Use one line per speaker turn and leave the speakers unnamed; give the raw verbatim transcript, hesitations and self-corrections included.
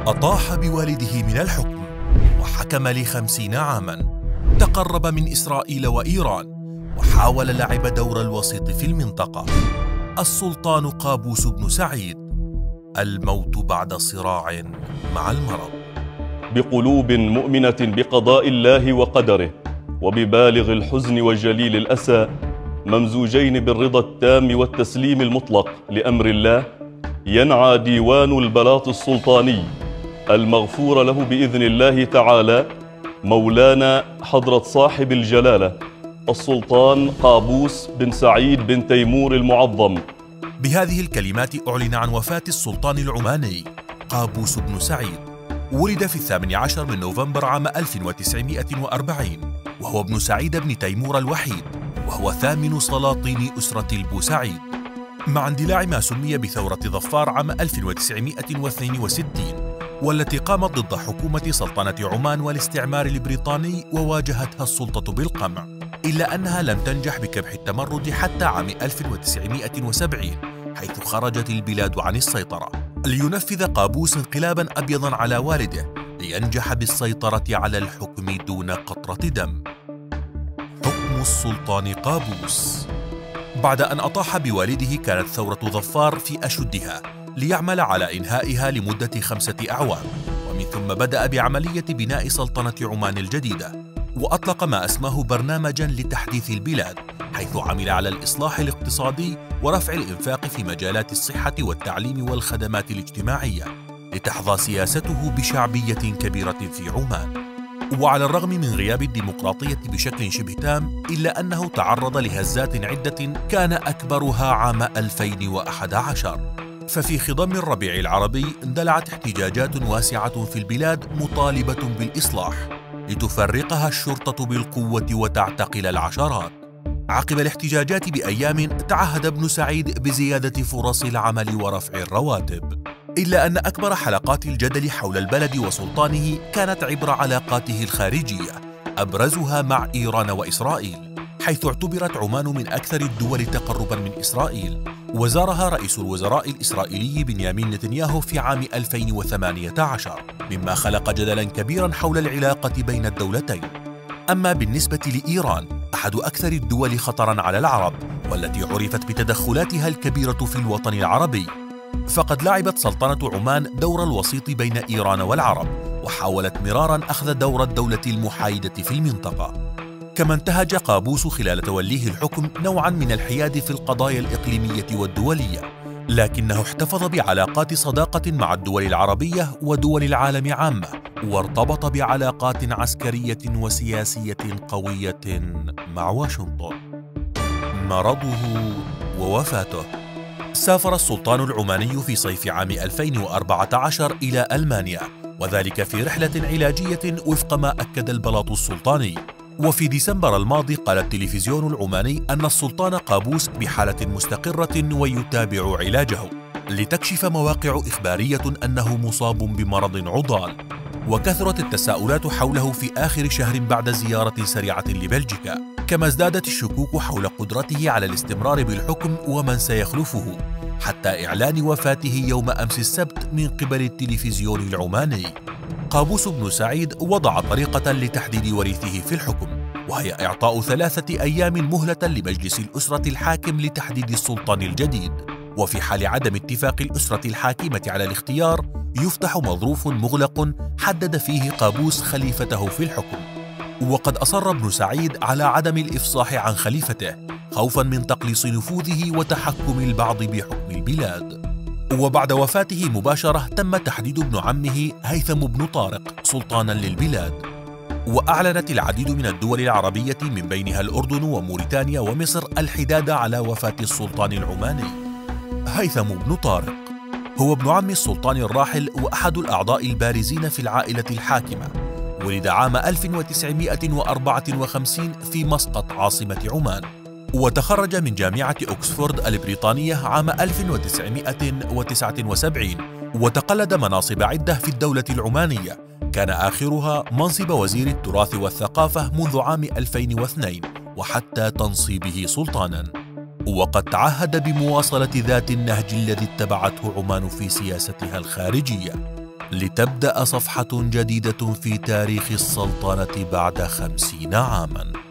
أطاح بوالده من الحكم وحكم لخمسين عاماً. تقرب من إسرائيل وإيران وحاول لعب دور الوسيط في المنطقة. السلطان قابوس بن سعيد، الموت بعد صراع مع المرض.
بقلوب مؤمنة بقضاء الله وقدره، وببالغ الحزن وجليل الأسى، ممزوجين بالرضا التام والتسليم المطلق لأمر الله، ينعى ديوان البلاط السلطاني المغفور له بإذن الله تعالى مولانا حضرة صاحب الجلالة السلطان قابوس بن سعيد بن تيمور المعظم.
بهذه الكلمات أعلن عن وفاة السلطان العماني قابوس بن سعيد. ولد في الثامن عشر من نوفمبر عام ألف وتسعمائة وأربعين، وهو ابن سعيد بن تيمور الوحيد، وهو ثامن سلاطين أسرة البوسعيد، مع اندلاع ما سمي بثورة ظفار عام ألف وتسعمائة واثنين وستين، والتي قامت ضد حكومة سلطنة عمان والاستعمار البريطاني وواجهتها السلطة بالقمع، إلا أنها لم تنجح بكبح التمرد حتى عام ألف وتسعمائة وسبعين، حيث خرجت البلاد عن السيطرة، لينفذ قابوس انقلابا أبيضا على والده لينجح بالسيطرة على الحكم دون قطرة دم. حكم السلطان قابوس. بعد أن أطاح بوالده كانت ثورة ظفار في أشدها، ليعمل على إنهائها لمدة خمسة أعوام، ومن ثم بدأ بعملية بناء سلطنة عمان الجديدة، وأطلق ما أسماه برنامجاً لتحديث البلاد، حيث عمل على الإصلاح الاقتصادي ورفع الإنفاق في مجالات الصحة والتعليم والخدمات الاجتماعية، لتحظى سياسته بشعبية كبيرة في عمان. وعلى الرغم من غياب الديمقراطية بشكل شبه تام، إلا أنه تعرض لهزات عدة كان أكبرها عام ألفين وأحد عشر. ففي خضم الربيع العربي اندلعت احتجاجات واسعة في البلاد مطالبة بالإصلاح، لتفرقها الشرطة بالقوة وتعتقل العشرات. عقب الاحتجاجات بأيام تعهد ابن سعيد بزيادة فرص العمل ورفع الرواتب، إلا أن أكبر حلقات الجدل حول البلد وسلطانه كانت عبر علاقاته الخارجية، أبرزها مع إيران وإسرائيل، حيث اعتبرت عمان من أكثر الدول تقرباً من إسرائيل، وزارها رئيس الوزراء الإسرائيلي بنيامين نتنياهو في عام ألفين وثمانية عشر، مما خلق جدلاً كبيراً حول العلاقة بين الدولتين. أما بالنسبة لإيران، أحد أكثر الدول خطراً على العرب، والتي عرفت بتدخلاتها الكبيرة في الوطن العربي، فقد لعبت سلطنة عمان دور الوسيط بين إيران والعرب، وحاولت مراراً أخذ دور الدولة المحايدة في المنطقة. كما انتهج قابوس خلال توليه الحكم نوعاً من الحياد في القضايا الإقليمية والدولية، لكنه احتفظ بعلاقات صداقة مع الدول العربية ودول العالم عامة، وارتبط بعلاقات عسكرية وسياسية قوية مع واشنطن. مرضه ووفاته. سافر السلطان العماني في صيف عام ألفين وأربعة عشر إلى ألمانيا، وذلك في رحلة علاجية وفق ما أكد البلاط السلطاني. وفي ديسمبر الماضي قال التلفزيون العماني أن السلطان قابوس بحالة مستقرة ويتابع علاجه، لتكشف مواقع إخبارية أنه مصاب بمرض عضال. وكثرت التساؤلات حوله في آخر شهر بعد زيارة سريعة لبلجيكا، كما ازدادت الشكوك حول قدرته على الاستمرار بالحكم ومن سيخلفه، حتى إعلان وفاته يوم أمس السبت من قبل التلفزيون العماني. قابوس بن سعيد وضع طريقة لتحديد وريثه في الحكم، وهي إعطاء ثلاثة أيام مهلة لمجلس الأسرة الحاكم لتحديد السلطان الجديد، وفي حال عدم اتفاق الأسرة الحاكمة على الاختيار يفتح مظروف مغلق حدد فيه قابوس خليفته في الحكم. وقد أصر ابن سعيد على عدم الإفصاح عن خليفته، خوفاً من تقليص نفوذه وتحكم البعض بحكم البلاد. وبعد وفاته مباشرة تم تحديد ابن عمه هيثم بن طارق سلطاناً للبلاد. وأعلنت العديد من الدول العربية من بينها الأردن وموريتانيا ومصر الحداد على وفاة السلطان العماني. هيثم بن طارق هو ابن عم السلطان الراحل وأحد الأعضاء البارزين في العائلة الحاكمة. ولد عام ألف وتسعمائة وأربعة وخمسين في مسقط عاصمة عمان، وتخرج من جامعة أكسفورد البريطانية عام ألف وتسعمائة وتسعة وسبعين، وتقلد مناصب عدة في الدولة العمانية، كان آخرها منصب وزير التراث والثقافة منذ عام ألفين واثنين وحتى تنصيبه سلطاناً. وقد تعهد بمواصلة ذات النهج الذي اتبعته عمان في سياستها الخارجية. لتبدأ صفحة جديدة في تاريخ السلطنة بعد خمسين عاماً.